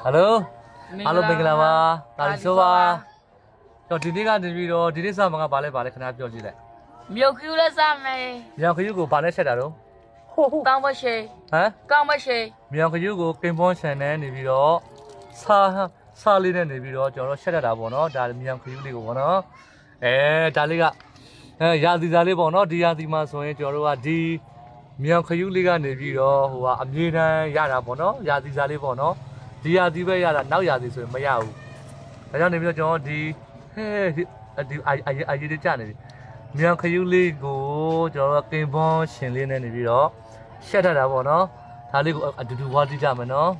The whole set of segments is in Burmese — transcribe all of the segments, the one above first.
Hello, hello, Bengalava. That is so. So, today we are doing today. Some mga bale khana pyo ji le. Myokula same. Myokyu ko bale set da ro. Kang ba she. Hả? Kang ba she. Myokyu ko Kimbon Chan ne ni pi ro sa li ne ni pi roကျွန်တော်setတာပေါ့နော်ဒါMyokyuလေးကိုပေါ့နော်ဒါလေးကရာသီစားလေးပေါ့နော်ဒီရာသီမှာဆိုရင်ကျွန်တော်တို့ကဒီMyokyuလေးကနေပြီးတော့ဟိုကအမြဲတမ်းရတာပေါ့နော်ရာသီစားလေးပေါ့နော်ဒီရာသီပဲရတာနောက်ရာသီဆိုရင်မရဘူးဒါကြောင့်နေပြီးတော့ကျွန်တော်ဒီဒီအာရီကြနေပြီMyokyuလေးကိုကျွန်တော်တို့ကင်ပွန်ရှင်လေးနဲ့နေပြီးတော့ရှက်ထတာပေါ့နော်ဒါလေးကိုအတူတူဝါတိကြမယ်နော်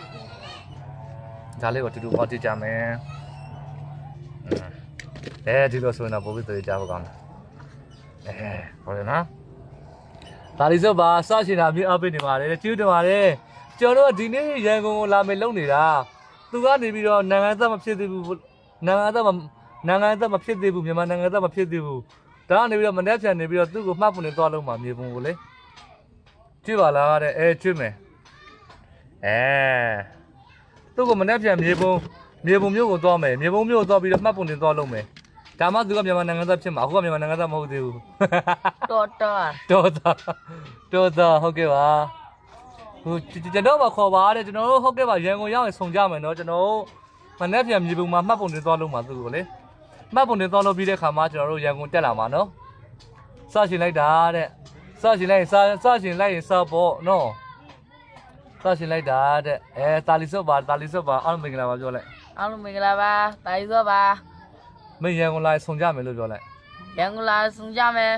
ဒါလေးကိုအတူတူဝါတိကြမယ်ဒီလိုဆိုရင်တော့ပိုပြီးတွေ့ကြပါကောင်းတယ်ဟုတ်တယ်နော်ဒါလေးဆိုပါစရှင်တာမြေအပိနေပါတယ်ကျူးတယ်ပါတယ်ကျွန်တော်တို့ဒီနေ့ရန်ကုန်ကိုလာမယ်လုံနေတာသူကနေပြီးတော့နိုင်ငံသက်မဖြစ်သေးဘူးနိုင်ငံသက်မဖြစ်သေးဘူးမြန်မာနိုင်ငံသက်မဖြစ်သေးဘူးဒါကနေပြီးတော့မနေ့ပြန်နေပြီးတော့သူ့ကိုမှတ်ပုံနေသွားလုံးမှာမြေပုံကိုလေကြည့်ပါလားတဲ့ကျွတ်မယ်သူ့ကိုမနေ့ပြန်မြေပုံမျိုးကိုသွားမယ်မြေပုံမျိုးကိုသွားပြီးတော့မှတ်ပုံနေသွားလုံးမယ်ဒါမှသူကမြန်မာနိုင်ငံသက်ဖြစ်မှာအခုကမြန်မာနိုင်ငံသက်မဟုတ်သေးဘူးတော်ဟုတ်ကဲ့ပါဟိုကျွန်တော်မခေါ်ပါတဲ့ကျွန်တော်တို့ဟုတ်ကဲ့ပါရန်ကုန်ရောက်ရင်ဆုံကြမယ်နော်ကျွန်တော်တို့မနေ့ပြန်မြေပုံမှာမှတ်ပုံနေသွားလုံးမှာသူ့ကိုလေမှတ်ပုံနေသွားလို့ပြီးတဲ့ခါမှာကျွန်တော်တို့ရန်ကုန်တက်လာမှာနော်စရှင်လိုက်တာတဲ့စရှင်လိုက်ရင်စပေါ့နော်စရှင်လိုက်တာတဲ့တာလီစောပါအားလုံးမင်္ဂလာပါပြောလိုက်အားလုံးမင်္ဂလာပါတာရီစောပါမင်းရန်ကုန်လာဆုံကြမယ်လို့ပြောလိုက်ရန်ကုန်လာဆုံကြမယ်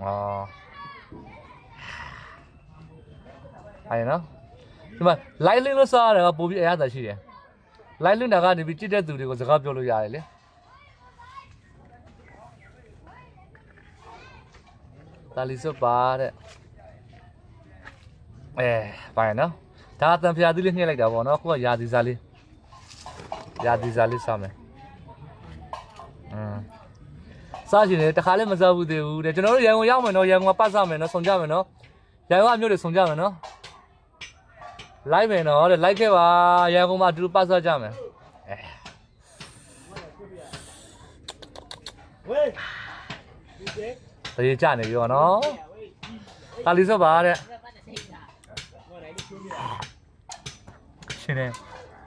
အဲ့နော်ဒီမှာ live လင်းလို့စားရတယ်ပို့ပြီးအရသာရှိတယ် live လင်းတာကနေပြီးကြည့်တဲ့သူတွေကိုစကားပြောလို့ရတယ်လေတာလီစောပါတဲ့ပါရနော်ဒါအတန်ဖျားသီးလေးနှိမ့်လိုက်တာပေါ့နော်ခုကရာသီစားလေးစားမယ်စားရှင်တယ်တခါလည်းမစားဘူးသေးဘူးတဲ့ကျွန်တော်တို့ရန်ကုန်ရောက်မယ်နော်ရန်ကုန်ကပတ်စားမယ်နော်ဆုံကြမယ်နော်ရန်ကုန်အမျိုးတွေဆုံကြမယ်နော် live မယ်နော်တဲ့ live ခဲ့ပါရန်ကုန်မှာအတူတူပတ်စားကြမယ်တေးကြနေပြီနော်တာလီစောပါတဲ့ရှင်နေ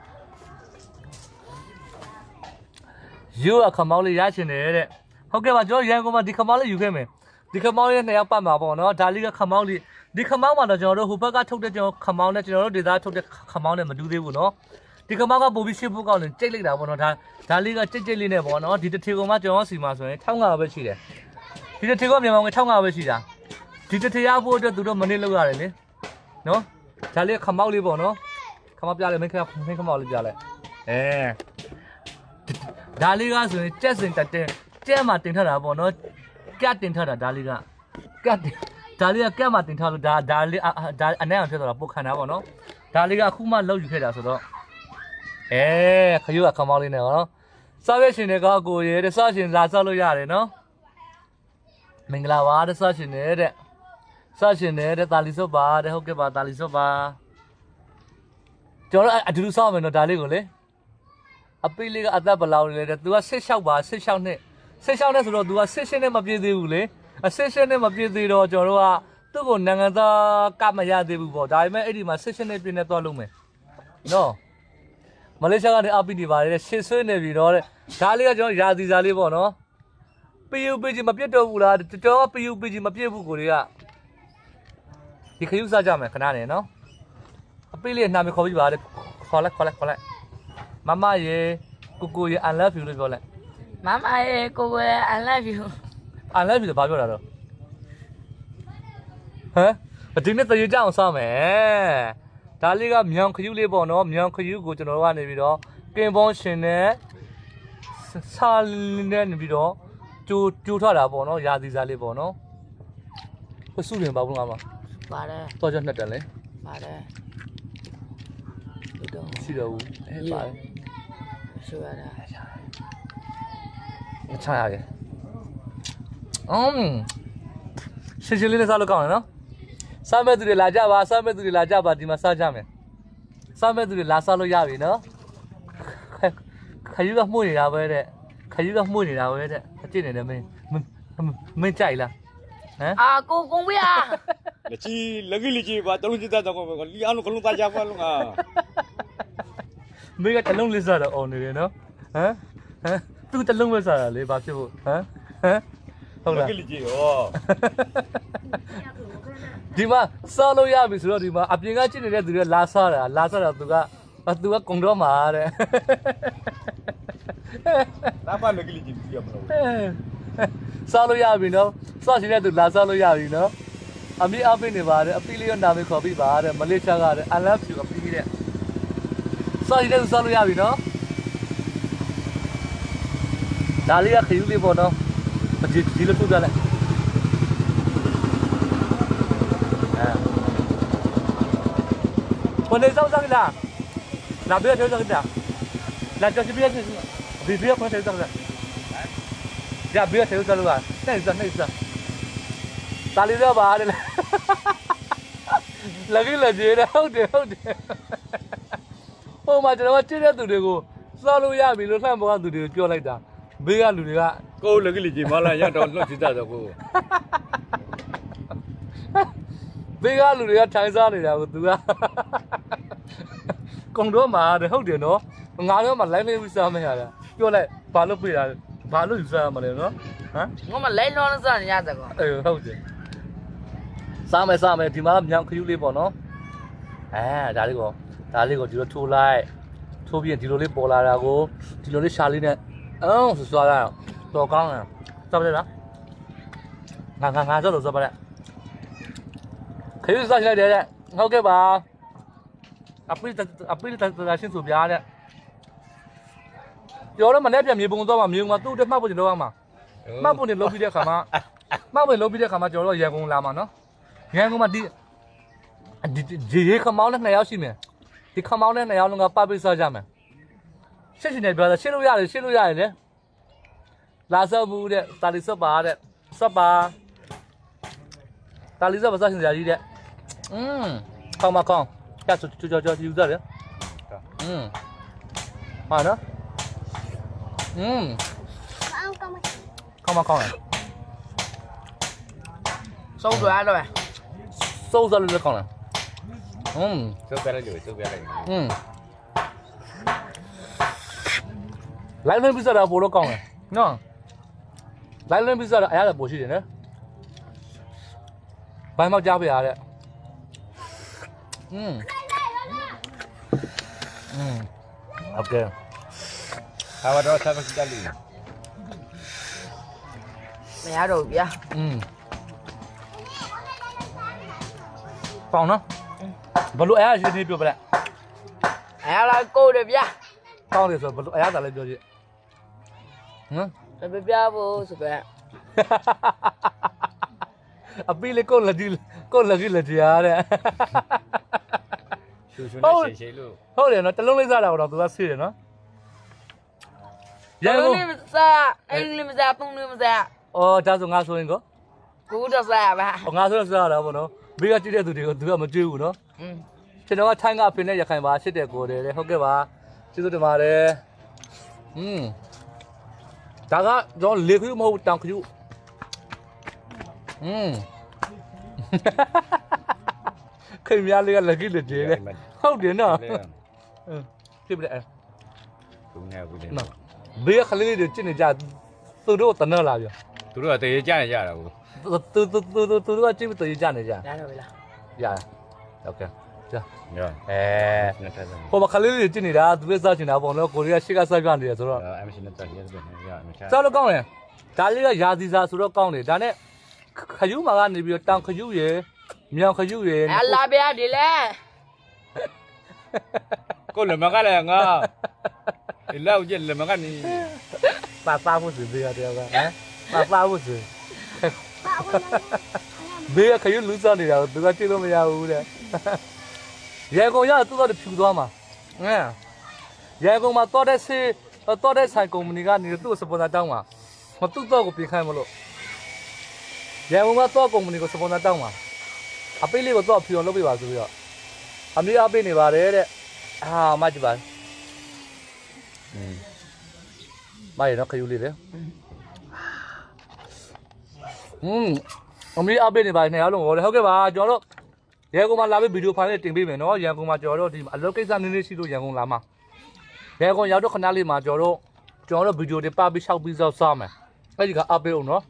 ယူအခမောင်းလေးရချင်တယ်တဲ့ဟုတ်ကဲ့ပါကျွန်တော်ရန်ကုန်မှာဒီခမောင်းလေးယူခဲ့မယ်ဒီခမောင်းလေးနှစ်ယောက်ပတ်မှာပေါ့နော်ဒါလေးကခမောင်းလေးဒီခမောင်းမှာတော့ကျွန်တော်တို့ဟိုဘက်ကထုတ်တဲ့ကျွန်တော်ခမောင်းနဲ့ကျွန်တော်တို့ဒေသထုတ်တဲ့ခမောင်းနဲ့မတူသေးဘူးနော်ဒီခမောင်းကပို့ပြီးရှစ်ဖို့ကောင်းတယ်ကြိတ်လိုက်တာပေါ့နော်ဒါလေးကကြိတ်လေးနဲ့ပေါ့နော်ဒီတစ်ထေကုန်မှာကျွန်တော်စီမှာဆိုရင်1500ပဲရှိတယ်ဒီတစ်ထေကမြန်မာငွေ1500ပဲရှိတာဒီတစ်ထေရဖို့အတွက်သူတို့မနစ်လောက်ရတယ်လေနော်ဒါလေးခမောင်းလေးပေါ့နော်ခမောင်းပြလိုက်မင်းခမောင်းလေးပြလိုက်ဒါလေးကဆိုရင်ကြက်စင်တက်ကြက်မှာတင်ထတာပေါ့နော်ကတ်တင်ထတာဒါလေးကကတ်မှာတင်ထလို့ဒါလေးအနက်အောင်ဖြစ်သွားတာပုတ်ခံတာပေါ့နော်ဒါလေးကအခုမှလောက်ယူခဲ့တာဆိုတော့ခရုကခမောင်းလေးနဲ့ပေါ့နော်စားရရှင်တွေကကိုရဲတဲ့စားရှင်လာစားလို့ရတယ်နော်မင်္ဂလာပါတဲ့စားရှင်နေတဲ့တာလီစောပါတဲ့ဟုတ်ကဲ့ပါတာလီစောပါကျွန်တော်အတူတူစားမယ်နော်ဒါလေးကိုလေအပိလေးကအသက်ဘလောက်လဲတဲ့ तू က16ပါ16နဲ့ဆိုတော့ तू က16နဲ့မပြည့်သေးဘူးလေ16နဲ့မပြည့်သေးတော့ကျွန်တော်တို့ကသူ့ကိုနိုင်ငံသားကမရသေးဘူးပေါ့ဒါပေမဲ့အဲ့ဒီမှာ16နဲ့ပြည့်နေသွားလို့မယ်နော်မလေးရှားကနေအပိနေပါတယ်ရှစ်ဆွေးနေပြီတော့တဲ့ဒါလေးကကျွန်တော်ရာသီစားလေးပေါ့နော် PUBG မပြည့်တော့ဘူးလားတော် PUBG မပြည့်ဘူးကိုတွေကဒီခရုစားကြမယ်ခဏနေနော်အပိလေးနာမည်ခေါ်ပြီးပါတဲ့ခေါ်လိုက်မမရေကိုရေ I love you လို့ပြောလိုက်မမရေကိုရေ I love you ဘာပြောတာတော့ဒီနေ့တရေကြအောင်စားမယ်ဒါလေးကMyokyuလေးပေါ့နော်Myokyuကိုကျွန်တော်တို့ကနေပြီးတော့ကင်ပွန်ရှင်နဲ့စားနဲ့နေပြီးတော့ကြိုးထတာပေါ့နော်ရာသီစားလေးပေါ့နော်စုရင်ပါဘူးငါမပါတယ်တော့ချက်နှစ်တန်လေပါတယ်ရှိတော့ဘူးပါတယ်ရှိရတာချရရရှင်းလေးနဲ့စားလို့ကောင်းတယ်နော်စားမဲ့သူတွေလာကြပါဒီမှာစားကြမယ်စားမဲ့သူတွေလာစားလို့ရပြီနော်ယူကမှုနေတာပဲတဲ့ခယူကမှုနေတာပဲတဲ့အကျင့်နေတယ်မင်းကြိုက်လားဟမ် à cô cũng biết à လက်ကြီးလက်ကြီးလက်ကြီးပါတလုံးစစ်သားတော့လီအောင်ကလုံးသားကြပါလုံးอ่ะမင်းကတလုံးလေးစားတော့အော်နေတယ်နော်ဟမ်သူတလုံးပဲစားတာလေဘာဖြစ်ဖို့ဟမ်ဟုတ်လားလက်ကြီးလက်ကြီးဩဒီမှာစားလို့ရပြီဆိုတော့ဒီမှာအပြင်ကကြည့်နေတဲ့သူတွေလာစားတာသူကကုံတော့မှာတဲ့ဒါပါလက်ကြီးလက်ကြီးပြရမလို့စားလို့ရပြီနော်စားရှင်တဲ့သူလာစားလို့ရပြီနော်အမေအပိနေပါတယ်အပိလေးရောနာမည်ခေါ်ပြီးပါတဲ့မလေးရှားကတဲ့ I love you အပိတဲ့စားရှင်တဲ့သူစားလို့ရပြီနော်ဒါလေးကခယူလေးပေါ့နော်ဒီလိုထုတ်ပြလိုက်ဘယ်နေဆောင်စားလားလာပြည့်ထုတ်စားလားလာကြည့်ပြည့်ဒီပြည့်ခွင့်ထုတ်စားလားရပြည့်ထုတ်စားလို့ကနိုင်စားတာလီတော့ပါတယ်လက်ကြီးလက်ကြီးဟုတ်တယ်ဟိုမှာကျွန်တော်ကကြည့်တဲ့သူတွေကိုစားလို့ရပြီလို့လှမ်းပေါ်ကသူတွေကိုပြောလိုက်တာဘေးကလူတွေကကိုလက်ကြီးလက်ကြီးမလာရတော့လွတ်စစ်သားတော့ကိုဘေးကလူတွေကထိုင်စားနေတာကိုသူကကုံတော့မှာတဲ့ဟုတ်တယ်နော်ငါတော့မှလိုက်လေးပြီးစားမရတာပြောလိုက်ဘာလို့ပြေးတာဘာလို့ယူစားရမလဲနော်ဟမ်我们来弄啥人家这个အေးဟုတ်တယ်စားမယ်ဒီမှာမြောင်ခယူလေးပေါ့နော်ဒါလေးကိုဒီလိုထိုးလိုက်ထိုးပြီးဒီလိုလေးပေါ်လာတာကိုဒီလိုလေးရှာလေးနဲ့အောင်ဆိုသွားတာတော့ကောင်းတယ်စားပါလားငါစားလို့စားပါလားခယူစားလိုက်တယ်ဟုတ်ကဲ့ပါအပိတရှင်းဆိုပြားတဲ့ပြောတော့မနေ့ပြန်မြေပုံသွားမှာမြေပုံမှာသူ့တက်မှတ်ဖို့ကျွန်တော်ကမှာမှတ်ဖို့နေလုပ်ပြီးတဲ့ခါမှာကျွန်တော်ရန်ကုန်လာမှာနော်ရန်ကုန်မှာဒီရေခမောင်းနဲ့2ယောက်ရှိမယ်ဒီခမောင်းနဲ့2ယောက်လုံးကပပိစားကြမယ်ရှင်းနေပြောတာရှင်းလို့ရတယ်လေလာစောဘူးတဲ့တာလီစောပါတဲ့စောပါတာလီစောပါစားရှင်စရာကြီးတဲ့ကောင်းကျကြောယူစားတယ်ဟာနော်ကောင်း收出来了呗收စားလို့လည်းကောင်းတယ်စုပ်ပြလိုက်လို့စုပ်ပြလိုက်လိုက်လွှင့်ပြီးစားတာပိုတော့ကောင်းတယ်နော်လိုက်လွှင့်ပြီးစားတာအရသာပိုရှိတယ်နော်ဘိုင်းမောက်ကြားပြရတဲ့โอเคဟာတော့ဆက်မစစ်သားလေး没啥肉别ပေါင်နော်ဘလို့အဲ့အရှင်နေပြောပြလိုက်哎呀来够的别ပေါင်တယ်ဆိုဘလို့အဲ့ဒါလည်းပြောကြည့်这别不是呗အပီလေးကိုလက်ကြီးလက်ကြီးအားတဲ့ရှူနဲ့ရှေလို့ဟုတ်တယ်နော်တလုံးလေးစားတာတော့သူကဆေးတယ်နော်ရန်ကုန်你们啥哎你们啥东你们啥အော်ဒါဆိုငါဆိုရင်ကိုกูจะ啥吧ငါဆိုတော့စားတာပေါ့နော်ဘေးကကြည့်တဲ့သူတွေကိုသူကမကြွေးဘူးနော်ကျွန်တော်ကထိုင်းကအဖေနဲ့ရခိုင်ပါရှစ်တဲ့ကိုတယ်လေဟုတ်ကဲ့ပါကျေးဇူးတင်ပါတယ်ဒါကတော့လေခူးမဟုတ်တောင်ခူးခင်ဗျားလေးကလက်ကြီးလက်ကြီးလေဟုတ်တယ်နော်ဖြစ်ပြီလေသူငယ်ဘူးလေနော်ဘေးကခလေးတွေကျင့်နေကြသူတို့တနော်လာပြီသူတို့ကတရေကြနေကြတာကိုသူတို့ကကြည့်ပြီးတည်ကြနေကြ来了呗啦ရโอเคကြာညောဟိုမှာခလေးတွေကျင့်နေတာသူလည်းစားချင်တာပေါ့နော်ကိုရီးယားရှေ့ကစားပြနေတယ်ဆိုတော့အမရှိနဲ့တက်ရတယ်ပဲညမချစားလို့ကောင်းတယ်ဒါလေးကယာစီစားဆိုတော့ကောင်းတယ်ဒါနဲ့ခယူမာကနေပြီးတော့တောင်ခယူရယ်မြောင်ခယူရယ်哎拉别的嘞ကိုလည်းမကလည်းငါလောက်ကျလည်းမကနေပါဖို့စီဘေးရတယ်ကဟမ်ပါဖို့စီဘေးကခယူလူစားနေတာသူကကြည့်လို့မရဘူးတဲ့ရေကုန်ရသူတော့ဖြူသွားမှာရေကုန်မှာတော့တဲ့ဆိုင်ကုမ္ပဏီကနေသူ့စပွန်ဆာတောင်းမှာမသူ့တော့ကိုပြင်ခိုင်းမလို့ရေကုန်မှာတော့ကုမ္ပဏီကိုစပွန်ဆာတောင်းမှာအပိတ်လေးကိုတော့ဖြူအောင်လုပ်ပေးပါဆိုပြီးတော့အမေအပိတ်နေပါတယ်တဲ့မကြည့်ပါမိုက်နော်ခယူလေးလေအမေအပေးနေပါနဲ့အားလုံးဟောလေဟုတ်ကဲ့ပါကျွန်တော်တို့ရန်ကုန်မှာလာပြီးဗီဒီယိုဖိုင်လေးတင်ပေးမယ်နော်ရန်ကုန်မှာကျွန်တော်တို့ဒီအလုပ်ကိစ္စနည်းနည်းရှိလို့ရန်ကုန်လာမှာရန်ကုန်ရောက်တော့ခဏလေးမှာကျွန်တော်တို့ဗီဒီယိုတွေပပြီးရှောက်ပြီးစားမယ်အဲ့ဒီကအပေးအောင်နော်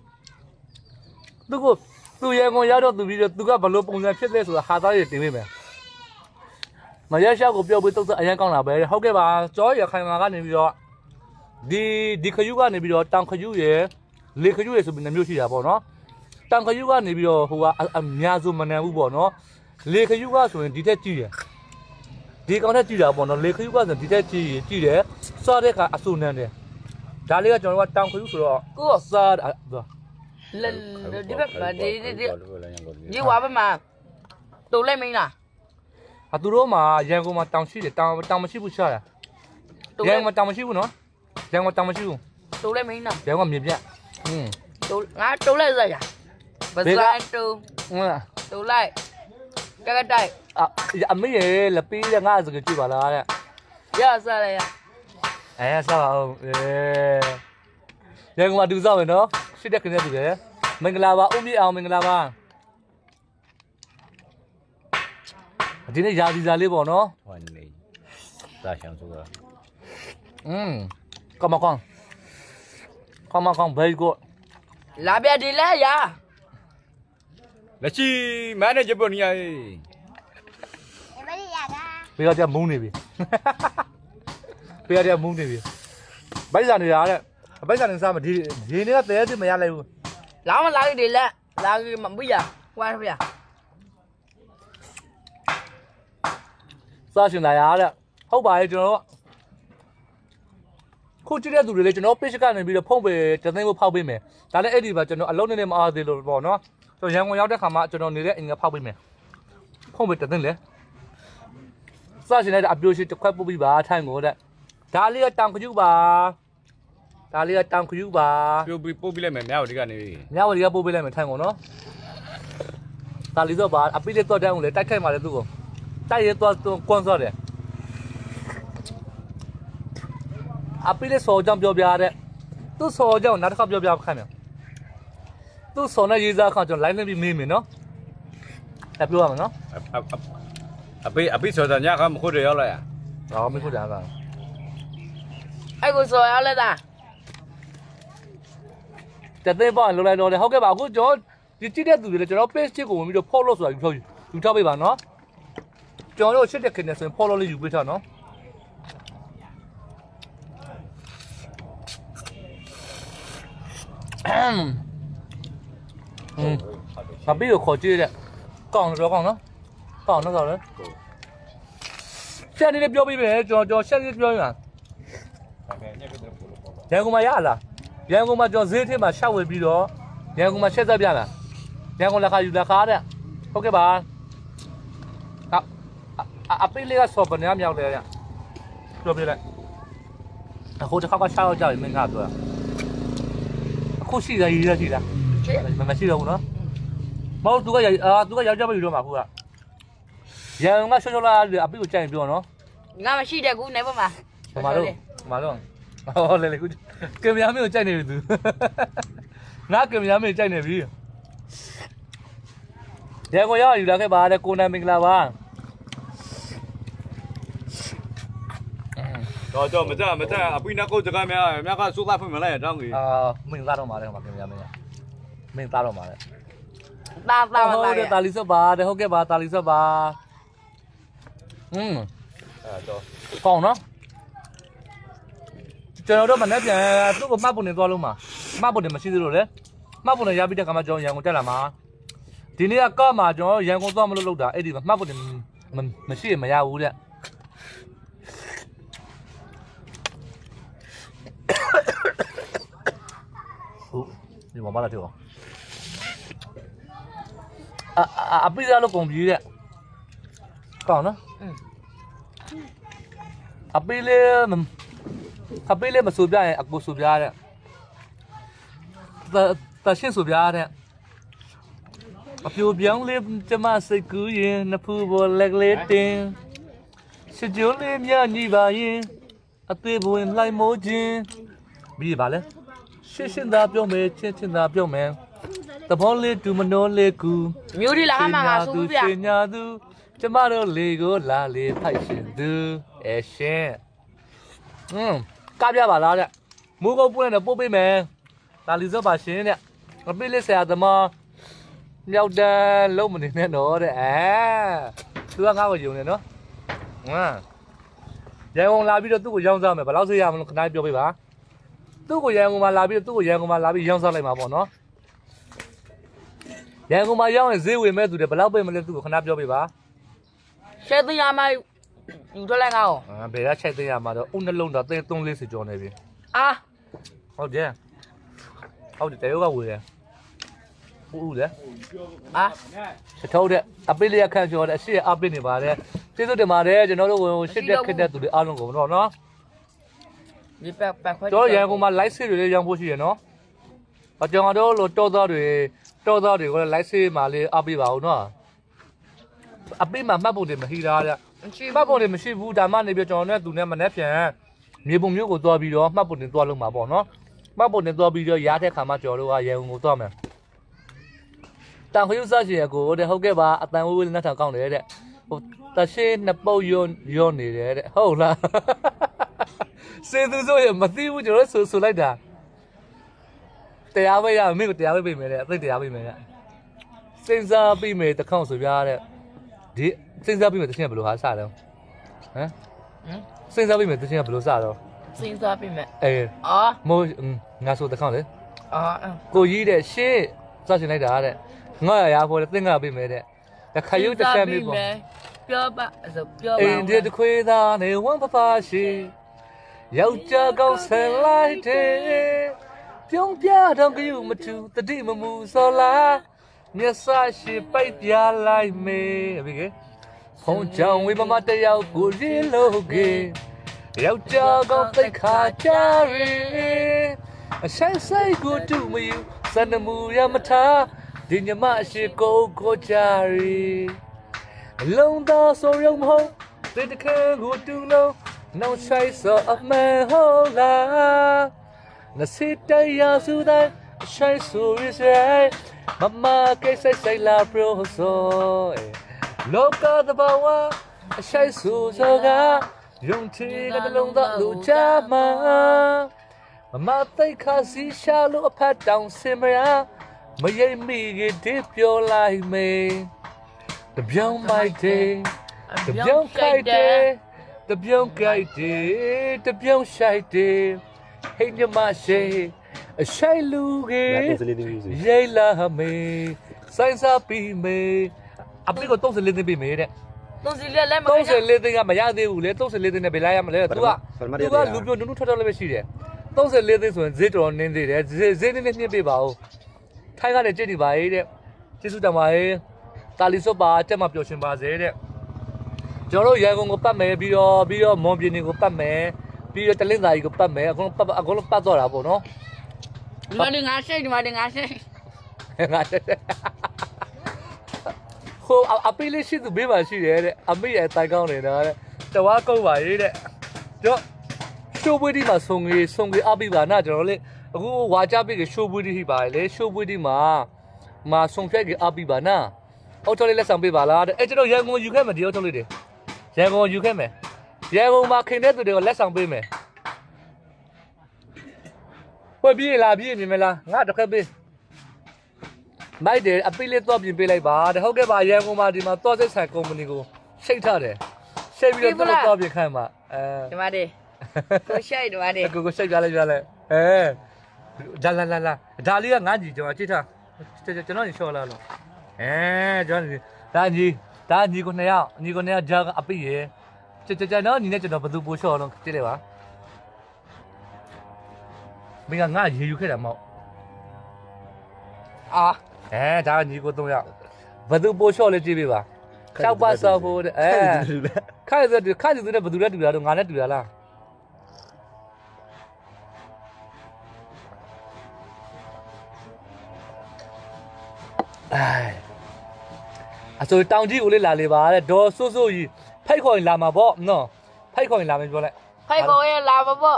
သူရန်ကုန်ရောက်တော့သူပြီးတော့သူကဘလို့ပုံစံဖြစ်လဲဆိုတာဟာသားတွေတင်ပေးမယ်မရရှောက်ကိုပြောပြီးတုတ်အရန်ကောင်းတာပဲဟုတ်ကဲ့ပါကျော်ရခိုင်မာကနေပြီးတော့ဒီခယူကနေပြီးတော့တောင်ခယူရယ်လေခယူရယ်ဆိုပြီးနှမျိုးရှိတာပေါ့နော်တောင်ခယူကနေပြီးတော့ဟိုကအများစုမနန်ဘူးပေါ့နော်လေခယူကဆိုရင်ဒီထက်ကြီးတယ်ဒီကောင်ထက်ကြီးတာပေါ့နော်လေခယူကဆိုဒီထက်ကြီးတယ်စားတဲ့ကအဆူနန်းတယ်ဒါလေးကကျွန်တော်ကတောင်ခယူဆိုတော့ကိုစားဒီဘက်ဒီဝါဘက်မှာတူလိုက်မင်းလားသူတို့မှာရန်ကုန်မှာတောင်ရှိတယ်တောင်မရှိဘူးရှာတာရန်ကုန်မှာတောင်မရှိဘူးနော်ရန်ကုန်တောင်မရှိဘူးတူလိုက်မင်းလားရန်ကုန်မြေပြတ်ငါတူလိုက်စရာဘာသာတူတူလိုက်ကကတိုက်အမေရလပေးတဲ့ငါစကားကြည့်ပါလားတဲ့ရစားလိုက်ရစားပါဦးရန်ကုန်မှာတူစားမယ်နော်ရှစ်တဲ့ခင်းတဲ့တူတယ်မင်္ဂလာပါဦးမြေအောင်မင်္ဂလာပါဒီနေ့ရာသီစားလေးပေါ့နော်ဟုတ်နေစားရှောင်းဆိုတာကောင်းvery good လာပြဒီလဲရလက်ရှိမန်နေဂျာပေါ်နေရဘေးကတည်းကမုန်းနေပြီဘေးကတည်းကမုန်းနေပြီဘိုက်စားနေတာတဲ့ဘိုက်စားနေစားမဒီနေ့ကတဲတိမရလိုက်ဘူးလာမလာဒီလဲလာမမရဝါရစားရှင်လာရတဲ့ဟုတ်ပါရဲ့ကျွန်တော်ခုကြည့်တဲ့သူတွေလည်းကျွန်တော် page ကနေပြီးတော့ဖုန်းပေးတသိန်းကိုဖောက်ပေးမယ်ဒါလည်းအဲ့ဒီပါကျွန်တော်အလုံးနဲ့မအားသေးလို့ပေါ့နော်ကျွန်တော်ရန်ကုန်ရောက်တဲ့ခါမှာကျွန်တော်နေတဲ့အိမ်ကဖောက်ပေးမယ်ဖုန်းပေးတသိန်းလေစားရှင်လည်းအပြိုရှိတစ်ခွက်ပုတ်ပြီးပါထိုင်ကိုတဲ့ဒါလေးကတောင်ခယူပါဒါလေးကတောင်ခယူပါပြုတ်ပြီးပို့ပြီးလိုက်မယ်မြဝတီကနေမြဝတီကပို့ပေးလိုက်မယ်ထိုင်ကိုနော်ဒါလေးတော့ပါအပိလေးတော့တောင်းလေတိုက်ခိုက်ပါလေသူ့ကိုတိုက်ရတော့ကွန်ဆော့တယ်အပိလေးစော်ကြောင့်ပြောပြတဲ့သူ့စော်ကြောင့်နောက်တစ်ခါပြောပြခိုင်းမယ်သူ့စော်နဲ့ရေးစားခါကျွန်တော် line နဲ့ပြီးမေးမယ်နော်အပြောရမယ်နော်အပိစော်တဲ့ညကမခုတ်ရရောက်လိုက်မခုတ်ရပါအဲ့ကိုစော်ရလဲတာတသိန်းပေါ့လုံးလိုက်တော့တယ်ဟုတ်ကဲ့ပါအခုကျွန်တော်ဒီကြည့်တဲ့သူတွေလည်းကျွန်တော် page ကိုဝင်ပြီးတော့ follow ဆိုတာယူထားပေးပါနော်ကျွန်တော်တို့ရှစ်တဲ့ခင်နေဆိုရင် follow လေးယူပေးထားနော်မပြီးကိုခေါ်ကြည့်တဲ့ကောင်းတော့ကောင်းနော်ကောင်းတော့လေရှက်နေပြောပြီးပဲကျွန်တော်ရှက်နေပြောရအောင်ရန်ကုန်မှာရလားရန်ကုန်မှာကျွန်တော်ဈေးထင်းမှာရှောက်ဝယ်ပြီးတော့ရန်ကုန်မှာရှက်သက်ပြလာရန်ကုန်လက်ခါယူလက်ခါတဲ့ဟုတ်ကဲ့ပါအပိလေးကစော်ပနေမြောက်လေရပြောပြလိုက်အခုတစ်ခါကရှားရောက်ကြပြီမင်းကပြောအခုရှိရည်ရရှိလားမရှိတော့ဘူးနော်မဟုတ်သူကယောက်ျားပဲယူတော့မှာခုကရန်ကုန်ကရှော့လာအပိကိုကြိုင်ပြောနော်ငါမရှိတဲ့ကူနေပါမှာမတော့ဟောလေခုကင်မရာမင်းကိုကြိုက်နေပြီသူငါကင်မရာမင်းကြိုက်နေပြီရန်ကုန်ရောက်ယူလာခဲ့ပါတဲ့ကိုနိုင်မင်္ဂလာပါတော့မကြအပိနာကိုစကားများကစိုးသားဖွင့်မလိုက်ရတောင်းကြီးမင်းသားတော့မှာတယ်ဟိုမှာကင်မရာမင်းမင်းသားတော့မှာတယ်သားဟုတ်တယ်တာလီဆော့ပါတဲ့ဟုတ်ကဲ့ပါတာလီဆော့ပါတော့ကောင်းနော်ကျွန်တော်တို့မနေ့ပြန်သူ့ကိုမှတ်ပုံနေသွားလို့မှာမှတ်ပုံနေမရှိသေးလို့လေမှတ်ပုံနေရပြီးတဲ့ခါမှကျွန်တော်ရန်ကုန်တက်လာမှာဒီနေ့ကကော့မှာကျွန်တော်ရန်ကုန်သွားမလို့လုပ်တာအဲ့ဒီမှာမှတ်ပုံနေမရှိမရဘူးတဲ့ဟုတ်ဒီမှာမလာတော့အပိစားလို့ကုန်ပြီတဲ့ကောင်းနော်အပိလေးမဆိုပြရင်အကူဆိုပြတဲ့တရှင်းဆိုပြတဲ့အပြိုပြောင်းလေးကျမစိတ်ကူးရင်နှစ်ဖူးပေါ်လက်ကလေးတင်ရှစ်ကျိုးလေးမြညီပါရင်အသေးပွင့်လိုက်မိုးခြင်းပြီးပါလေရှင်းရှင်းသားပြောမယ်ချင်းချင်းသားပြောမယ်တဘောလေးတူမနှောလေးကူမျိုးဒီလာမှငါဆိုပြရှင်ညာသူကျမတို့လေကိုလာလေဖိုက်ရှင်သူရှင်ကပြပါလားတဲ့မူကုတ်ပွင့်နဲ့ပို့ပေးမယ်ဒါလီစောပါရှင်တဲ့အပိလေးဆရာသမားမြောက်တန်းလုံးမနေနဲ့တော့တဲ့သူကငါ့ကိုယုံနေနော်ရန်ကုန်လာပြီးတော့သူ့ကိုရောင်းစားမယ်ဘယ်လောက်စေးရမလို့ခဏပြောပေးပါသူ့ကိုရန်ကုန်မှာလာပြီးတော့သူ့ကိုရန်ကုန်မှာလာပြီးရောင်းစားလိုက်မှာပေါ့နော်ရန်ကုန်မှာရောင်းရင်ဈေးဝင်မဲ့သူတွေဘယ်လောက်ပေးမလဲသူ့ကိုခဏပြောပေးပါရှယ်တရားမယူထွက်လိုက်ငါ့ကိုဘယ်ကချက်သိရမှာတော့ဦးနှလုံးတော့340ကျော်နေပြီဟုတ်တယ်တဲရောကဝေတယ်ဦးလေထုတ်တဲ့အပိလေးအခန့်ကျော်တဲ့အရှိအပိနေပါတယ်ကျေးဇူးတင်ပါတယ်ကျွန်တော်တို့ရှစ်တက်ခက်တဲ့သူတွေအားလုံးကိုတော့နော်ဒီပတ်ခွဲတော့ရန်ကုန်မှာ live sale တွေလည်းရောင်းဖို့ရှိရနော်အကြောင်းတော့လို့တောသားတွေကိုလည်း live sale မှာလေးအားပေးပါဦးနော်အပိမှာမှတ်ဖို့တွေမရှိတာတဲ့မှတ်ဖို့တွေမရှိဘူးဒါမှနေပြကျွန်တော်နဲ့သူနဲ့မနဲ့ပြန်မြေပုံမျိုးကိုသွားပြီးတော့မှတ်ဖို့တွေသွားလုံးမှာပေါ့နော်မှတ်ဖို့တွေသွားပြီးတော့ရားတဲ့ခါမှကျော်တို့ကရန်ကုန်ကိုသွားမယ်တန်ခရုစားရှင်ကိုတဲ့ဟုတ်ကဲ့ပါအတန်ဝေးနဲ့ထောင်ကောင်းတယ်တဲ့ဟိုတရှိနှစ်ပုတ်ရောနေတယ်တဲ့ဟုတ်လားစေသူဆိုရမသိဘူးကျွန်တော်ဆိုလိုက်တာတရားပဲရမင်းကိုတရားပဲပြင်မယ်တဲ့အသိတရားပြင်မယ်တဲ့စဉ်းစားပြီးမယ်တခေါန့်ဆိုပြတဲ့ဒီစဉ်းစားပြီးမယ်တချင်းကဘယ်လိုဟာစတယ်ဟမ်စဉ်းစားပြီးမယ်တချင်းကဘယ်လိုစတော့စဉ်းစားပြီးမယ်မိုးငါဆိုတခေါန့်လေကိုကြီးတဲ့ရှေ့စရှင်လိုက်တာတဲ့ငါရဖို့သင်္ကပေးမယ်တဲ့တခါရုပ်တစ်ချက်မျိုးပေါ့ပြောပါဆိုပြောပါအင်းဒီတခွေးသားနေဝမ်းပပရှိယောက်ျားကောင်းဆယ်လိုက်တယ်ပြုံးပြတော့ကြည့်မထူတတိမမူစောလားမျက်စာရှိပိုက်ပြလိုက်မေးပြီကဖုံးချောင်းဝေးမတယောက်ကိုရီလို့ကေယောက်ျားကောင်းသိခါချရီအဆိုင်ဆိုင်ကိုတူမယူစနမူရမထားဒီညမရှိကိုချရီလုံးသားဆိုရုံမဟုတ်ဒီတခဲကိုတူလုံးနောက်ဆိုင်စောအမှန်ဟုတ်လားနစစ်တရားစုတိုင်းဆိုင်ဆိုရစေမမကိစ္စဆိုင်လာပရိုဆိုလောကတဘာဝဆိုင်ဆိုစောကယုံချီကတလုံးသားလူချမှာမမသိခါစီရှာလို့အဖတ်တောင်စင်မရမရိပ်မိကြီးဒီပြောလိုက်မေတပြောင်းမိုက်တယ်တပြောင်းကြိုက်တယ်တပြောင်းကြိုက်တယ်တပြောင်းရှိုက်တယ်ဟိညမရှိအရှိုက်လူကြီးရိတ်လာမေစိုင်းစားပြီးမေအပိကို34သိန်းပေးမေတဲ့ 34လည်းမ 34သိန်းကမရသေးဘူးလေ34သိန်းနဲ့ဘယ်လိုက်ရမလဲသူကလူပြိုနုနုထွက်ထွက်လည်းပဲရှိတယ်34သိန်းဆိုရင်ဈေးတော်နင်းသေးတယ်ဈေးနည်းနည်းညှစ်ပေးပါဦးထိုင်းကလည်းကြည့်နေပါရဲ့တဲ့ကျေးဇူးတင်ပါတယ်တာလီစောပါတက်မှပျော်ရွှင်ပါစေတဲ့ကျွန်တော်တို့ရန်ကုန်ကိုပတ်မယ်ပြီးတော့မွန်ပြည်နယ်ကိုပတ်မယ်ပြီးတော့တလင်းသာကြီးကိုပတ်မယ်အကုန်လုံးပတ်သွားတာပေါ့နော်ဒီမှာငါရှိတ်ဟိုအပိလေးရှိသူဘေးမှာရှိတယ်တဲ့အမေရဲ့တိုင်ကောင်းနေတာတဲ့တဝါကုတ်ပါရေးတဲ့တော့ရှိုးပွေးဒီမှာဆုံကြီးအပိပါနာကျွန်တော်လေအခုဝါကြပိကရှိုးပွေးဒီရှိပါလေရှိုးပွေးဒီမှာဆုံဖြတ်ကြီးအပိပါနာအော်တော်လေးလက်ဆောင်ပေးပါလားတဲ့ကျွန်တော်ရန်ကုန်ယူခဲ့မယ်ဒီအော်တော်လေးတွေရန်ကုန်ယူခဲ့မယ်ရန်ကုန်မှာခင်တဲ့သူတွေကိုလက်ဆောင်ပေးမယ်ဝယ်ပြေးလားပြေးမြင်မလားငါတစ်ခါပေးမိုက်တယ်အပိလေးတော့ပြင်ပေးလိုက်ပါတဲ့ဟုတ်ကဲ့ပါရန်ကုန်မှာဒီမှာတော့စိတ်ဆိုင်ကုမ္ပဏီကိုရှိတ်ထားတယ်ရှိတ်ပြီးတော့တော့ပြင်ခိုင်းမှာဒီမှာဒီကိုရှိတ်ဒီမှာဒီကိုရှိတ်ပြလိုက်ဒါလာဒါလေးကငါကြီးကျွန်တော်ကြည့်ထားကျွန်တော်ညချော်လာလို့ကျွန်တော်ဒါညီကိုနှစ်ယောက်ဂျာကအပိရေကျွန်တော်ညီနဲ့ကျွန်တော်ဘယ်သူပို့ချော်လို့ကြည့်လိုက်ပါမင်းကငါရေယူခဲ့တာမဟုတ်ဒါကညီကို3ယောက်ဘယ်သူပို့ချော်လဲကြည့်ပေးပါ၆ပါစောက်ဖို့ခိုင်စတဲ့ဘယ်သူလဲတူတာတော့ငါနဲ့တူတာလားအစိုးတောင်ကြီးကိုလေးလာလေပါတဲ့ဒေါ်စိုးကြီးဖိတ်ခေါ်ရင်လာမှာပေါ့နော်ဖိတ်ခေါ်ရင်လာမယ်ပြောလိုက်ဖိတ်ခေါ်ရင်လာမှာပေါ့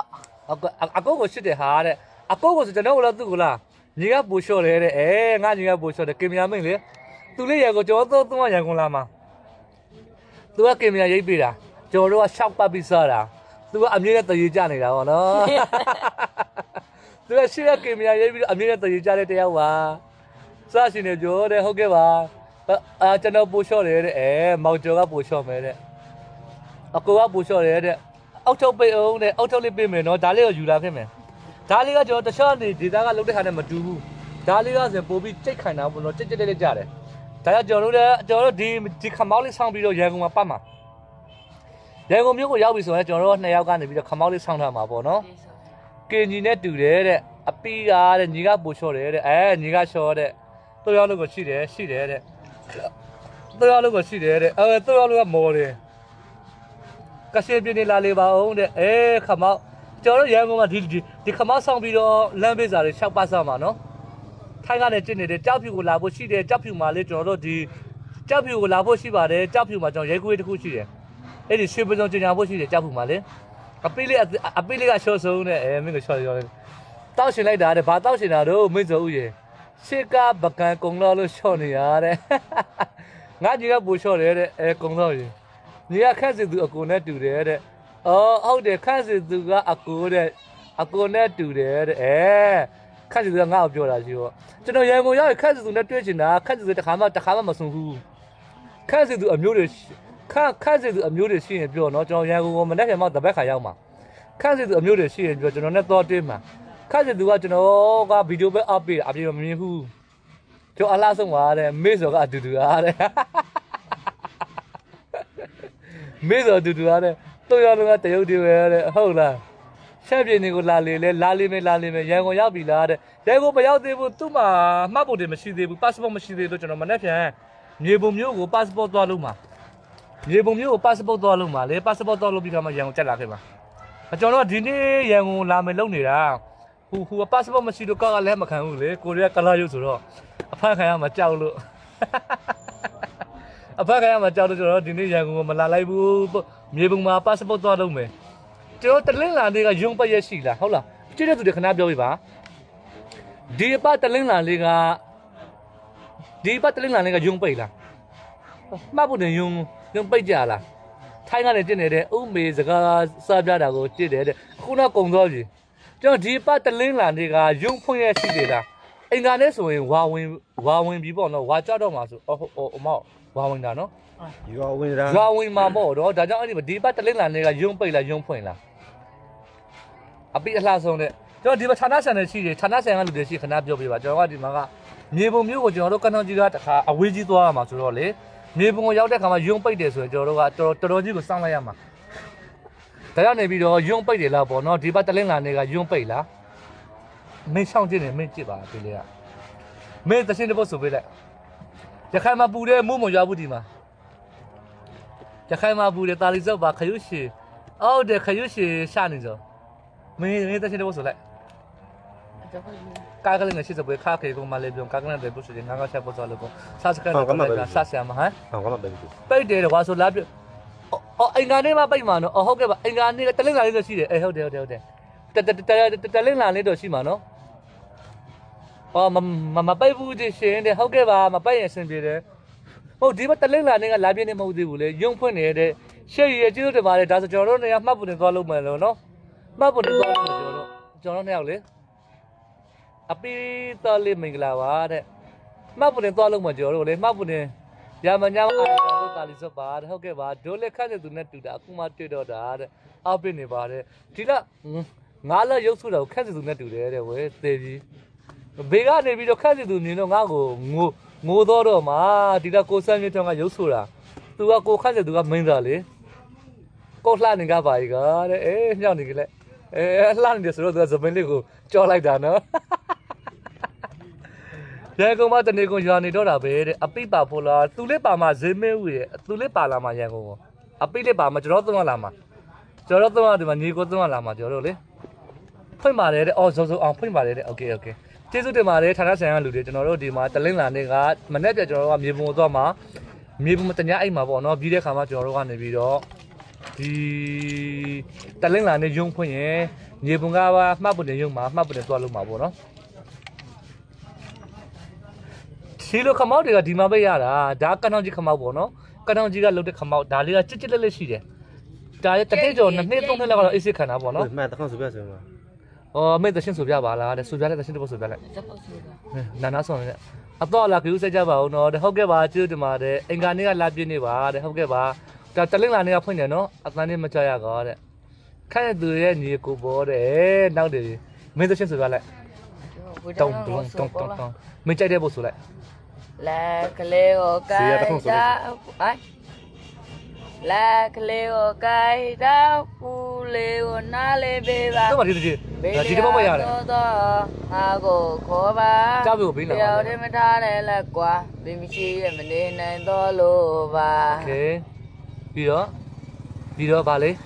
အကိုကိုရှစ်တယ်ဟာတဲ့အကိုကိုဆိုကျွန်တော်ကလည်းသူ့ကိုလားညီကပူလျှော့တယ်တဲ့ငါညီကပူလျှော့တယ်ကင်မရာမင်းလေသူလေးရကိုကျွန်တော်သုံးရန်ကုန်လာမှာသူကကင်မရာရိပ်ပေးတာကျွန်တော်တို့ကရှောက်ပတ်ပြီးစားတာသူကအမြဲတမ်းတရေကြနေတာပေါ့နော်သူကရှေ့ကကင်မရာရိပ်ပြီးအမြဲတမ်းတရေကြတဲ့တယောက်ပါစားရှင်နေပြောတဲ့ဟုတ်ကဲ့ပါကျွန်တော်ပူလျှော့တယ်တဲ့မောင်ကျော်ကပူလျှော့မယ်တဲ့အကိုကပူလျှော့တယ်တဲ့အောက်ထုတ်ပိတ်အောင်တဲ့အောက်ထုတ်လေးပေးမယ်နော်ဒါလေးကိုယူလာခဲ့မယ်ဒါလေးကကျွန်တော်တခြားနေဒေတာကလုတ်တဲ့ခါနဲ့မတူဘူးဒါလေးကဆိုပို့ပြီးကြိတ်ခိုင်တာပေါ့နော်ကြိတ်ကြိတ်ကြတယ်ဒါကြောင့်ကျွန်တော်တို့ဒီခမောက်လေးဆောင်းပြီးတော့ရန်ကုန်မှာပတ်မှာရန်ကုန်မြို့ကိုရောက်ပြီဆိုရင်ကျွန်တော်တို့2ယောက်ကနေပြီးတော့ခမောက်လေးဆောင်းထားမှာပေါ့နော်ကင်ကြီးနဲ့တူတယ်တဲ့အပီးကတဲ့ညီကပူလျှော့တယ်တဲ့ညီကလျှော့တဲ့တို့ရောက်လို့ကိုရှိတယ်တဲ့တို့ရောက်လို့ကိုရှိတယ်တဲ့တို့ရောက်လို့ကမော်တယ်ကရှေပြင်းနေလာလေပါအောင်တဲ့ခမောက်ကျွန်တော်တို့ရန်ကုန်မှာဒီခမောက်ဆောင်ပြီးတော့လမ်းပေးစာတွေ6ပတ်ဆောင်မှာနော်ထိုင်းကနေကျင်းနေတဲ့ကြောက်ဖြူကိုလာဖို့ရှိတယ်ကြောက်ဖြူမှာလေကျွန်တော်တို့ဒီကြောက်ဖြူကိုလာဖို့ရှိပါတယ်ကြောက်ဖြူမှာကျွန်တော်ရဲခွေးတစ်ခုရှိတယ်အဲ့ဒီရွှေပစုံကျင်ညာဖို့ရှိတယ်ကြောက်ဖြူမှာလေအပိလေးကရှော့ဆုံးနဲ့မင်းကရှော့ရောတောက်ရှင်လိုက်တာတဲ့ဘာတောက်ရှင်တာတော့မင်းစောဦးရေရှစ်ကပကံကုံတော်လို့ရှော့နေရတဲ့ငါကြီးကပူရှော့တယ်တဲ့ကုံတော်ရေညီကခန့်စီသူအကိုနဲ့တူတယ်တဲ့ဟုတ်တယ်ခန့်စီသူကအကိုနဲ့တူတယ်တဲ့ခန့်စီသူကငါ့ကိုပြောတာရှိတော့ကျွန်တော်ရန်ကုန်ရောက်ရင်ခန့်စီသူနဲ့တွေ့ချင်တာခန့်စီသူတခါမှမဆုံးဘူးခန့်စီသူအမျိုးတွေခန့်စီသူအမျိုးတွေရှိရင်ပြောနော်ကျွန်တော်ရန်ကုန်ကိုမနေ့ကမှတပတ်ခါရောက်မှာခန့်စီသူအမျိုးတွေရှိရင်ပြောကျွန်တော်နဲ့တော့တွေ့မှာခန့်စီသူကကျွန်တော်ကဗီဒီယိုပဲအပ်ပေးအပြေမမြင်ဘူးကျွန်တော်အလားဆုံးပါတဲ့မေ့စောကအတူတူအားတဲ့မေ့စောအတူတူအားတဲ့တို့ရောက်လို့ကတရုတ်တွေပဲတဲ့ဟုတ်လားရှက်ပြင်းတွေကိုလာလေမယ်ရန်ကုန်ရောက်ပြီလားတဲ့ရန်ကုန်မရောက်သေးဘူးသူ့မှာမှတ်ဖို့တွေမရှိသေးဘူး passport မရှိသေးလို့ကျွန်တော်မနေ့ပြန်မြေပုံမျိုးကို passport သွားလို့မှာမြေပုံမျိုးကို passport သွားလို့မှာလေ passport သွားလို့ပြီးတော့မှရန်ကုန်တက်လာခဲ့မှာကျွန်တော်ကဒီနေ့ရန်ကုန်လာမယ်လုပ်နေတာဟို passport မရှိလို့ကောက်ကလည်းမခံဘူးလေကိုရီးယားကလာရုပ်ဆိုတော့အဖက်ခံရမှာကြောက်လို့အဖက်ခံရမှာကြောက်လို့ကျွန်တော်ဒီနေ့ရန်ကုန်ကိုမလာလိုက်ဘူးမြေပုံမှာ passport သွားလုပ်မယ်ကျွန်တော်တလင်းလာလေးကရုံပတ်ရက်ရှိလားဟုတ်လားကြည့်တဲ့သူတွေခဏပြောပြပါဒီအပတ်တလင်းလာလေးကရုံပိတ်လားမှတ်ဖို့တင်ရုံပိတ်ကြလားထိုင်းကနေတင်နေတဲ့ဥမေစကားစားပြတာကိုကြည့်တယ်တဲ့ခုနကုံသွားပြီကျွန်တော်ဒီအပတ်တလင်းလာလေးကရုံဖွင့်ရရှိသေးလားအင်္ဂါနဲ့ဆိုရင်ဝါဝင်ပြီပေါ့နော်ဝါကြောက်တော့မှာဆိုအမောက်ဝါဝင်တာနော်ရွာဝင်တာရွာဝင်မှာပေါ့တော့ဒါကြောင့်အဲ့ဒီပတ်တလင်းလာလေးကရုံပိတ်လားရုံဖွင့်လားအပိအလှဆုံးတဲ့ကျွန်တော်ဒီမှာဌာနဆိုင်တွေရှိတယ်ဌာနဆိုင်ကလူတွေရှိခဏပြောပြပါကျွန်တော်ကဒီမှာကမြေပုံမျိုးကိုကျွန်တော်တို့ကန်းတော်ကြီးကတခါအဝေးကြီးသွားရမှာဆိုတော့လေမြေပုံကိုရောက်တဲ့ခါမှာရုံပိတ်တယ်ဆိုရင်ကျွန်တော်တို့ကတော်တော်ကြီးကိုစောင့်လိုက်ရမှာဒါကြောင့်နေပြီးတော့ရုံပိတ်တယ်လားပေါ့နော်ဒီဘက်တလင်းလာနေကရုံပိတ်လားမင်းဆောင်ကြည့်နေမင်းကြည့်ပါဒီလေကမင်းတရှင်းတဲ့ပုတ်ဆိုပေးလိုက်ရခိုင်မှာပူတဲ့မိုးမရွာဘူးဒီမှာရခိုင်မှာပူတဲ့တာလီစောက်ပါခရုရှိအော်တဲ့ခရုရှိရှာနေစောမင်းတရှင်းတဲ့ပုတ်ဆိုလိုက်ကာကလေးနဲ့ရှိစပွဲခါခေကိုမလေးပြုံကာကနဲ့တဲ့ပုတ်ဆိုရင်ငါကချက်ပုတ်ဆိုလို့ပေါ့စားစကန်နဲ့စားဆရာမဟမ်ဟောကမပဲပိတ်တယ်ကွာဆိုလာပြအင်္ဂါနေ့မှပိတ်မှာနော်ဟုတ်ကဲ့ပါအင်္ဂါနေ့တလင်းလာလေးတော့ရှိတယ်ဟုတ်တယ်တလင်းလာလေးတော့ရှိမှာနော်မပိတ်ဘူးရှင်တဲ့ဟုတ်ကဲ့ပါမပိတ်ရင်အဆင်ပြေတယ်ဟုတ်ဒီဘက်တလင်းလာနေ့ကလာပြင်းနေမဟုတ်သေးဘူးလေရုံဖွင့်နေတဲ့ရှေ့ရကျေးဇူးတင်ပါတယ်ဒါဆိုကျွန်တော်တို့နေရာမှတ်ဖို့တင်သွားလို့မယ်လို့နော်မှတ်ဖို့တင်သွားလို့ကျွန်တော်တို့နှစ်ယောက်လေအပီတော်လေးမင်္ဂလာပါတဲ့မှတ်ဖို့တင်သွားလို့မယ်ကျွန်တော်တို့လေမှတ်ဖို့တင်ရမညာအားတော့တာလီစပါဟုတ်ကဲ့ပါဒိုးလက်ခတ်တဲ့သူနဲ့တူတာအခုမှတွေ့တော့တာတဲ့အောက်ပြနေပါတယ်ဒီကငါးလက်ရုပ်စုတော့ခက်တဲ့သူနဲ့တူတယ်တဲ့ဝဲသေပြီဘေးကနေပြီးတော့ခက်တဲ့သူမြင်တော့ငါ့ကိုငိုတော့မှဒီကကိုစမ်းမြင့်ထောင်ကရုပ်ဆိုတာသူကကိုခက်တဲ့သူကမင်းသားလေကိုလှနေကပါ E ကတဲ့ညောင်းနေကြလေလှနေတယ်ဆိုတော့သူကသပင်းလေးကိုကြော်လိုက်တာနော်ရန်ကုန်မှာတနေကုန်ရွာနေတော့တာပဲတဲ့အပိပါဖို့လားသူလေးပါမှာဈေးမဲဦးရဲ့သူလေးပါလာမှာရန်ကုန်ကိုအပိလေးပါမှာကျွန်တော်သုံးလာမှာကျွန်တော်သုံးဒီမှာညီကိုသုံးလာမှာကျွန်တော်တို့လေဖွင့်ပါတယ်တဲ့အော်စုံအောင်ဖွင့်ပါတယ်တဲ့โอเคကျေးဇူးတင်ပါတယ်ဌာနဆိုင်ရာလူတွေကျွန်တော်တို့ဒီမှာတလင်းလာနေကမနေ့ကကျွန်တော်တို့ကမြေပုံသွားမှာမြေပုံတ냐အိမ်မှာပေါ့နော်ပြီးတဲ့ခါမှာကျွန်တော်တို့ကနေပြီးတော့ဒီတလင်းလာနဲ့ယုံဖွင့်ရင်မြေပုံကပါမှတ်ပုံနဲ့ယုံမှာမှတ်ပုံနဲ့သွားလို့မှာပေါ့နော်ဒီလိုခမောက်တွေကဒီမှာပဲရတာဒါကနောင်ကြီးခမောက်ပေါ့နော်ကနောင်ကြီးကလုတ်တဲ့ခမောက်ဒါလေးကချစ်ချစ်လက်လက်ရှိတယ်ဒါရဲ့တတိကျော်နှစ်နှစ်သုံးနှစ်လောက်ကတော့အေးစစ်ခံတာပေါ့နော်မှန်တခေါက်ဆိုပြဆိုမှာမေတရှင်ဆိုပြပါလားတဲ့ဆိုပြတဲ့တရှင်တပုတ်ဆိုပြလိုက်နာနာဆောင်နေအတော့လာကြည့်ဆက်ကြပါဦးနော်တဲ့ဟုတ်ကဲ့ပါကျေးဇူးတင်ပါတယ်အင်္ဂါနေ့ကလာပြည့်နေပါတဲ့ဟုတ်ကဲ့ပါဒါတလင်းလာနေ့ကဖွင့်တယ်နော်အတန်းလေးမကြရကောတဲ့ခန့်သူရဲ့ညီကိုပေါ်တဲ့နောက်တယ်မေတရှင်ဆိုပြလိုက်တုံမင်းကြိုက်တဲ့ပုတ်ဆိုလိုက်လက်ကလေးကိုကိုင်တာဟိုလက်ကလေးကိုကိုင်တာပူလေးကိုနားလေးပေးပါတော့ဒီတပုတ်မရတယ်ဟာကိုခေါ်ပါကြောက်ပြီဘေးလာပြောင်းမထားတယ်လက်ကွာဘင်းမရှိရဲ့မနေနိုင်တော့လို့ပါโอเคပြီးတော့ဗာလေ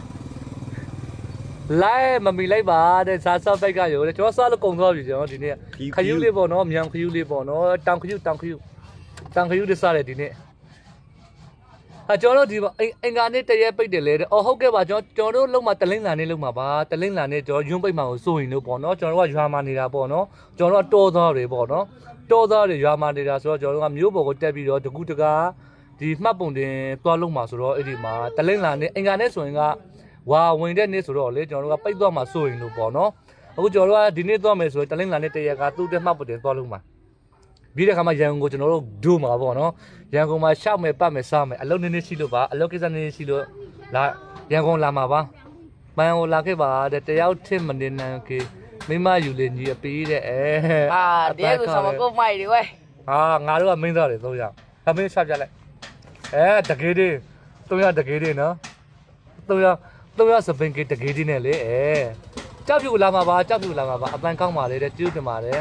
လိုက်မမီလိုက်ပါတဲ့စားစောက်ပိုက်ကရောတဲ့ကျွန်တော်စားလို့ကုန်သွားပြီကျွန်တော်ဒီနေ့ခယူးလေးပေါ့နော်မြန်ခယူးလေးပေါ့နော်တောင်ခယူးတွေစားတယ်ဒီနေ့ကျွန်တော်တို့ဒီအင်္ဂါနေ့တရက်ပိတ်တယ်လေအော်ဟုတ်ကဲ့ပါကျွန်တော်တို့လုံးမှာတလင်းလာနေလုံးမှာပါတလင်းလာနေကျွန်တော်ယွန်းပိတ်မှာကိုစိုးရင်လို့ပေါ့နော်ကျွန်တော်တို့ကရွာမှာနေတာပေါ့နော်ကျွန်တော်တို့ကတောသားတွေပေါ့နော်တောသားတွေရွာမှာနေတာဆိုတော့ကျွန်တော်တို့ကမျိုးပေါ်ကိုတက်ပြီးတော့တကူတကားဒီမှတ်ပုံတင်သွားလုံးမှာဆိုတော့အဲ့ဒီမှာတလင်းလာနေအင်္ဂါနေ့ဆိုရင်ကဝါဝင်တဲ့နေ့ဆိုတော့လေကျွန်တော်တို့ကပိတ်သွားမှာစိုးရင်လို့ပေါ့နော်အခုကျွန်တော်တို့ကဒီနေ့သွားမယ်ဆိုရင်တလင်းလာနေတရက်ကသူ့တက်မှတ်ပုံတင်သွားလုံးမှာပြီးတဲ့ခါမှာရန်ကုန်ကိုကျွန်တော်တို့ဒုမှာပေါ့နော်ရန်ကုန်မှာရှောက်မယ်ပတ်မယ်စားမယ်အလုပ်နည်းနည်းရှိလို့ပါအလုပ်ကိစ္စနည်းနည်းရှိလို့လာရန်ကုန်လာမှာပါမန်ကိုလာခဲ့ပါတဲ့တယောက်ထစ်မနေနိုင်ကေမိမယူလေညီအပီးတဲ့ဒီကဆောမကိုမိုက်တွေဝဲငါတို့ကမင်းသားတွေ3ယောက်ခမင်းချပြလိုက်တကေးလေး3ယောက်တကေးလေးနော်3ယောက်စပင်ကေတကေးလေးနဲ့လေကြောက်ပြူလာမှာပါအပန်းကောင်းပါလေတဲ့ကျူးတင်ပါတယ်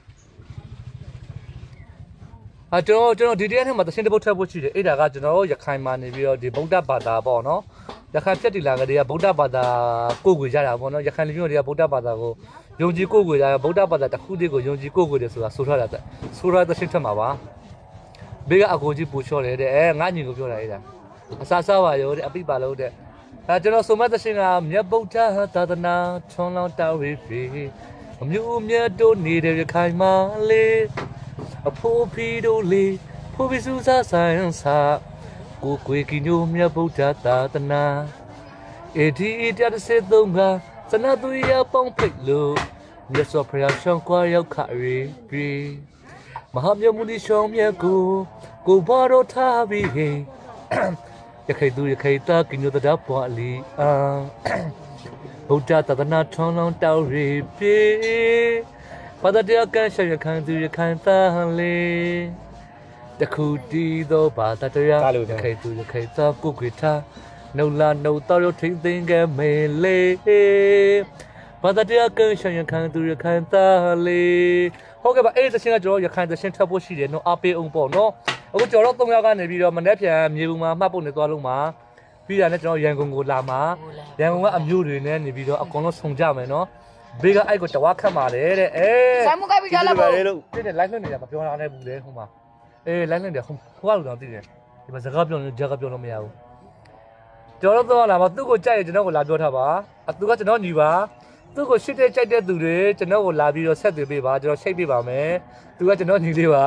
ကျွန်တော်ဒီတရက်ထဲမှာတရှင်တပုတ်ထပ်ဖို့ရှိတယ်အဲ့ဒါကကျွန်တော်တို့ရခိုင်မှာနေပြီးတော့ဒီဗုဒ္ဓဘာသာပေါ့နော်ရခိုင်ဖြတ်တီလာကလေးကဗုဒ္ဓဘာသာကိုယ်ကိုရတာပေါ့နော်ရခိုင်လူမျိုးတွေကဗုဒ္ဓဘာသာကိုယုံကြည်ကိုယ်ကိုရဗုဒ္ဓဘာသာတစ်ခုတည်းကိုယုံကြည်ကိုယ်ကိုတယ်ဆိုတာဆိုထားတာဆိုထားတဲ့တရှင်ထက်မှာပါဘေးကအကိုကြီးပူချော့တယ်တဲ့ငါညီကိုပြောတာအဲ့ဒါအစားစားပါရောတဲ့အပိပါလို့တဲ့ကျွန်တော်ဆိုမှတရှင်ကမြတ်ဗုဒ္ဓသာသနာထွန်းလောင်းတောင်းရပြီအမျိုးမြတ်တို့နေတဲ့ရခိုင်မှာလေအဖိုးဖီတို့လေဖိုးဖီစုစားဆိုင်စာကိုကွေကီညိုမြတ်ဗုဒ္ဓသာသနာဒီ133ကစနသူရပေါင်းဖိတ်လို့မြတ်စွာဘုရားရှောင်းခွာရောက်ခရီပြီးမဟာမြတ်မုနီရှောင်းမြတ်ကိုဘာတော်ထားပြီးရခိုင်သူရခိုင်သားကီညိုတတော်ပွားလီဗုဒ္ဓသာသနာထွန်းလောင်းတောင်းရပြီဘာသာတရားကရှေရခိုင်သူရခိုင်သားလေးတခုတီးသောဘာသာတရားရခိုင်သူရခိုင်သားကိုကွေထားနှုတ်လာနှုတ်တော်ရထိမ့်သိမ်းခဲ့မေလေးဘာသာတရားကရှေရခိုင်သူရခိုင်သားလေးဟုတ်ကဲ့ပါအဲ့ဒီသရှင်ကကျွန်တော်ရခိုင်သရှင်ထပ်ဖို့ရှိတယ်နော်အားပေးအောင်ပေါ့နော်အခုကျွန်တော်တို့3ယောက်ကနေပြီးတော့မနေ့ပြန်မြေပုံမှာမှတ်ဖို့နေသွားလုံးမှာပြီးတာနဲ့ကျွန်တော်ရန်ကုန်ကိုလာမှာရန်ကုန်ကအမျိုးတွေနဲ့နေပြီးတော့အကုန်လုံးဆုံကြမယ်နော်ဘေးကအဲ့ကိုတဝါခတ်ပါတယ်တဲ့ဆိုင်မကိုက်ပြီးကြလာဖို့တဲ့ live လွှင့်နေတာမပြောတာနဲ့ဘူးလေဟိုမှာlive လွှင့်တယ်ဟိုကတော့သိတယ်ဒီမှာစကားပြောလို့ကြားကပြောလို့မရဘူးကျွန်တော်တို့လာမှာသူ့ကိုကြိုက်ရင်ကျွန်တော်ကိုလာပြောထားပါသူကကျွန်တော်ညီပါသူ့ကိုရှစ်တဲ့ကြိုက်တဲ့သူတွေကျွန်တော်ကိုလာပြီးတော့ဆက်သွယ်ပေးပါကျွန်တော်ရှိတ်ပေးပါမယ်သူကကျွန်တော်ညီလေးပါ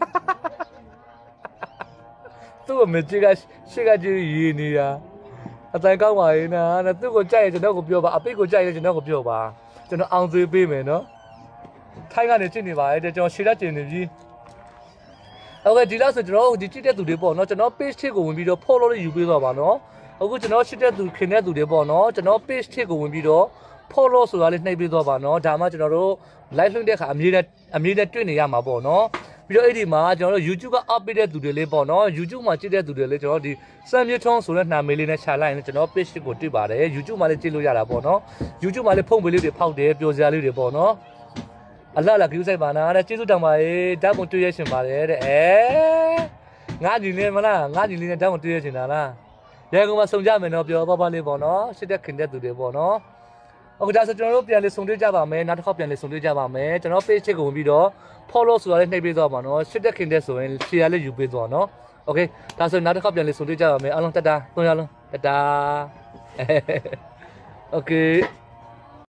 သူ့ကိုမကြည့်ကရှစ်ကကြည့်ရည်နေတာအတိုင်ကောင်းပါရဲ့နာသူ့ကိုကြိုက်ရင်ကျွန်တော်ကိုပြောပါအပိတ်ကိုကြိုက်ရင်ကျွန်တော်ကိုပြောပါကျွန်တော်အောင်သွေးပေးမယ်နော်ထိုင်းကနေကြည့်နေပါရဲ့ကျွန်တော်ရှေ့လက်ကျင်နေပြီဟုတ်ကဲ့ဒီလောက်ဆိုကျွန်တော်ဒီကြည့်တဲ့သူတွေပေါ့နော်ကျွန်တော် page ထိကိုဝင်ပြီးတော့ follow လေးယူပေးသွားပါနော်အခုကျွန်တော်ရှစ်တဲ့သူခင်တဲ့သူတွေပေါ့နော်ကျွန်တော် page ထိကိုဝင်ပြီးတော့ follow ဆိုတာလေးနှိပ်ပေးသွားပါနော်ဒါမှကျွန်တော်တို့ live လွှင့်တဲ့အခါအမြဲတမ်းတွေ့နေရမှာပေါ့နော်ပြီးတော့အဲ့ဒီမှာကျွန်တော်တို့ YouTube က up ပေးတဲ့သူတွေလေးပေါ့နော် YouTube မှာကြည့်တဲ့သူတွေလေးကျွန်တော်ဒီစံမြေထုံးဆိုတဲ့နာမည်လေးနဲ့ရှာလိုက်ရင်ကျွန်တော် page ကိုတွေ့ပါတယ် YouTube မှာလည်းကြည့်လို့ရတာပေါ့နော် YouTube မှာလည်းဖုန်းပေးလေးတွေဖောက်တယ်ပျော်စရာလေးတွေပေါ့နော်အလှလာကြည့်ဆိုင်ပါနာတဲ့ကျေးဇူးတောင်းပါရေးဓာတ်ပုံတွေ့ရရှင်ပါတယ်တဲ့ငါညီလေးမလားငါညီလေးနဲ့ဓာတ်ပုံတွေ့ရရှင်တာလားရန်ကုန်မှာစုံကြမယ်နော်ပျော်ပါလေးပေါ့နော်ရှစ်တဲ့ခင်တဲ့သူတွေပေါ့နော်အခုဒါဆိုကျွန်တော်တို့ပြန်လေးစုံတွေ့ကြပါမယ်နောက်တစ်ခေါက်ပြန်လေးစုံတွေ့ကြပါမယ်ကျွန်တော် page ကိုဝင်ပြီးတော့ follow ဆိုတာလေးနှိပ်ပေးသွားပါနော်ရှစ်တဲ့ခင်တဲ့ဆိုရင် share လေးယူပေးသွားနော်โอเคဒါဆိုနောက်တစ်ခေါက်ပြန်လေးဆိုတွေ့ကြပါမယ်အားလုံးတက်တာ3ယောက်လုံးတက်တာโอเค